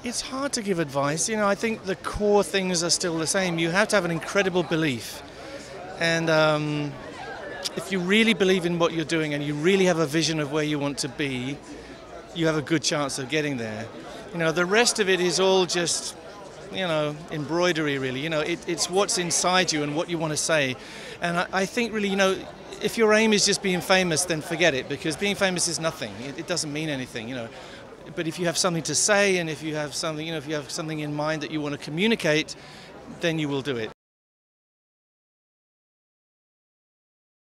It's hard to give advice. I think the core things are still the same. You have to have an incredible belief. And if you really believe in what you're doing and you really have a vision of where you want to be, you have a good chance of getting there. The rest of it is all just, embroidery, really. It's what's inside you and what you want to say. And I think, really, if your aim is just being famous, then forget it, because being famous is nothing. It doesn't mean anything, But if you have something to say, and if you have something in mind that you want to communicate, then you will do it.